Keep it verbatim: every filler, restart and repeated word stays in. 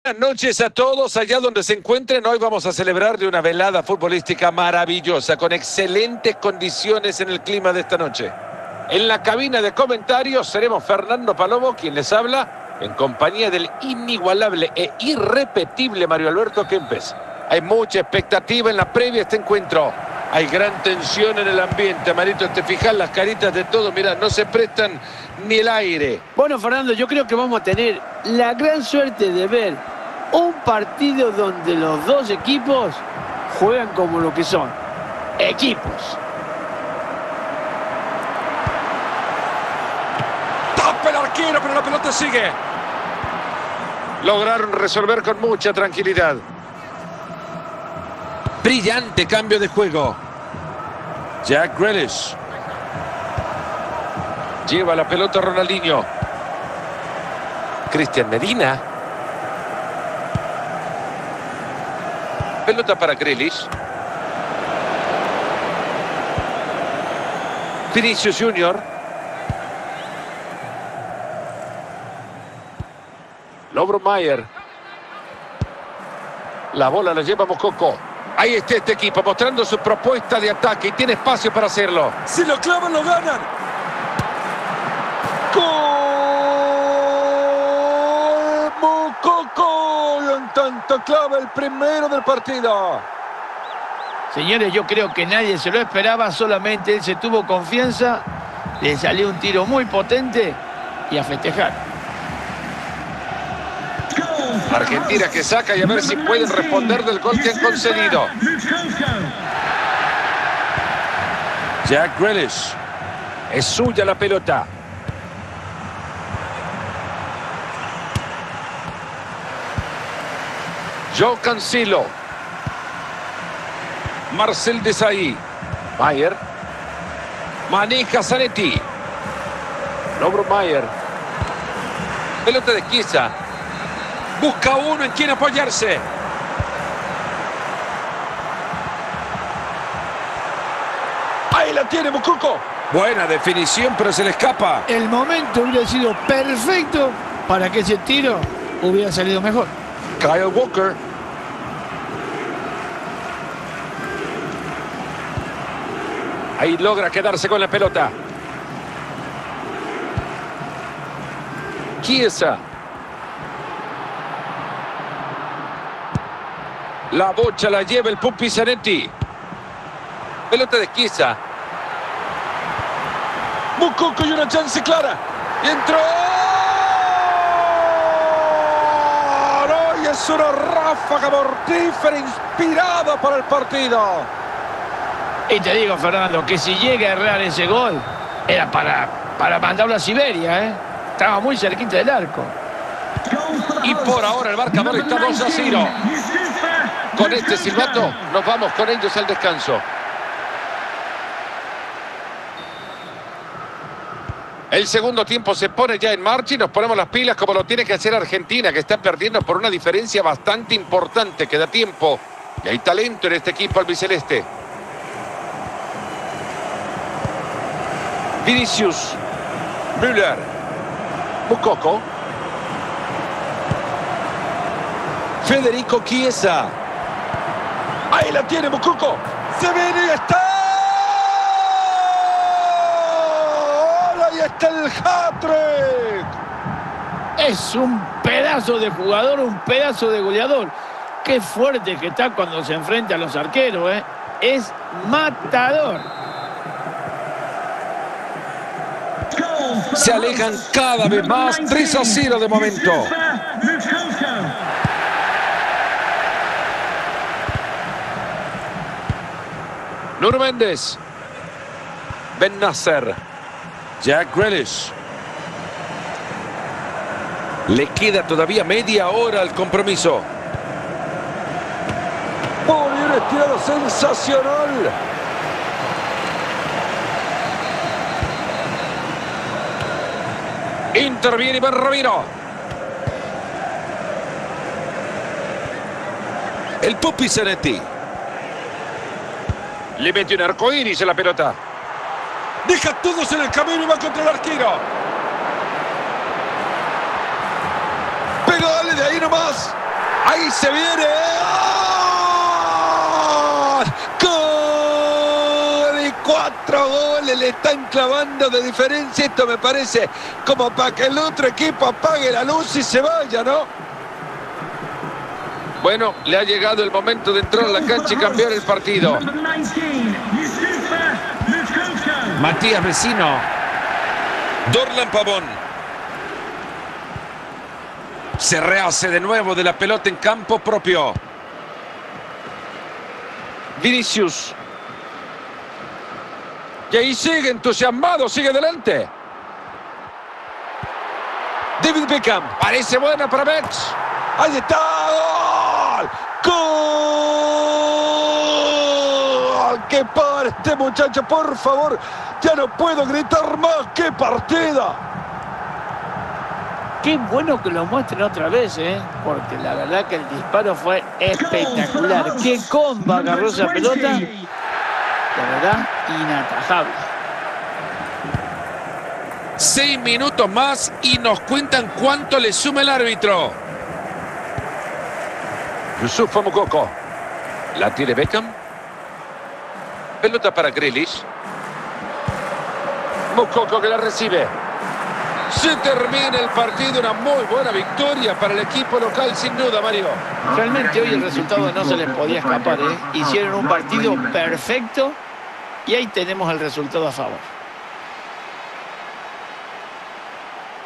Buenas noches a todos, allá donde se encuentren. Hoy vamos a celebrar de una velada futbolística maravillosa, con excelentes condiciones en el clima de esta noche. En la cabina de comentarios seremos Fernando Palomo, quien les habla, en compañía del inigualable e irrepetible Mario Alberto Kempes. Hay mucha expectativa en la previa a este encuentro. Hay gran tensión en el ambiente, Marito. Te fijas las caritas de todos, mirá, no se prestan ni el aire. Bueno, Fernando, yo creo que vamos a tener la gran suerte de ver un partido donde los dos equipos juegan como lo que son, equipos. Tapa el arquero, pero la pelota sigue. Lograron resolver con mucha tranquilidad. Brillante cambio de juego. Jack Grealish. Lleva la pelota Ronaldinho. Cristian Medina. Pelota para Grealish. Vinicius Junior. Lovro Mayer. La bola la lleva Moukoko. Ahí está este equipo mostrando su propuesta de ataque y tiene espacio para hacerlo. Si lo clavan, lo ganan. ¡Gol! Moukoko, y en tanto clave el primero del partido. Señores, yo creo que nadie se lo esperaba, solamente él se tuvo confianza, le salió un tiro muy potente y a festejar. Argentina que saca y a ver si pueden responder del gol que han concedido. Jack Grealish. Es suya la pelota. Joe Cancelo. Marcel Desailly. Mayer. Maneja Zanetti. Lovro Mayer. Pelota de Chiesa. Busca uno en quien apoyarse. Ahí la tiene Moukoko. Buena definición, pero se le escapa. El momento hubiera sido perfecto para que ese tiro hubiera salido mejor. Kyle Walker. Ahí logra quedarse con la pelota. Chiesa. La bocha la lleva el Pupi Zanetti. Pelota de Chiesa. Moukoko y una chance clara. Y entró. ¡No! Y es una ráfaga mortífera inspirada para el partido. Y te digo, Fernando, que si llega a errar ese gol, era para, para mandarlo a Siberia, ¿eh? Estaba muy cerquita del arco. Y por ahora el marcador está dos a cero. Con este silbato nos vamos con ellos al descanso. El segundo tiempo se pone ya en marcha y nos ponemos las pilas como lo tiene que hacer Argentina, que está perdiendo por una diferencia bastante importante. Queda tiempo y hay talento en este equipo albiceleste. Vinicius. Müller. Moukoko. Federico Chiesa. Ahí la tiene Moukoko. Se viene y está. Ahí está el hat-trick. Es un pedazo de jugador, un pedazo de goleador. Qué fuerte que está cuando se enfrenta a los arqueros, ¿eh? Es matador. Se alejan cada vez más. tres a cero de momento. Nuno Méndez. Ben Nasser. Jack Grealish. Le queda todavía media hora al compromiso. Muy bien estirado, sensacional. Interviene Iván Ramiro. El Pupi Zanetti. Le mete un arcoíris en la pelota. Deja a todos en el camino y va contra el arquero. Pégale de ahí nomás. Ahí se viene. ¡Gol! ¡Gol! Y cuatro goles le están clavando de diferencia. Esto me parece como para que el otro equipo apague la luz y se vaya, ¿no? Bueno, le ha llegado el momento de entrar a la cancha y cambiar el partido. Matías Vecino. Dorlan Pavón. Se rehace de nuevo de la pelota en campo propio. Vinicius. Y ahí sigue entusiasmado, sigue adelante. David Beckham. Parece buena para Bex. Ahí está. ¡Gol! ¡Gol! ¡Que para este muchacho, por favor! Ya no puedo gritar más. ¡Qué partida! Qué bueno que lo muestren otra vez, ¿eh? Porque la verdad que el disparo fue espectacular. Qué comba agarró esa pelota. La verdad, inatajable. Seis minutos más y nos cuentan cuánto le suma el árbitro. Yusuf Moukoko. La tiene Beckham. Pelota para Grealish. Moukoko que la recibe. Se termina el partido, una muy buena victoria para el equipo local, sin duda, Mario. Realmente hoy el resultado no se les podía escapar, ¿eh? Hicieron un partido perfecto y ahí tenemos el resultado a favor.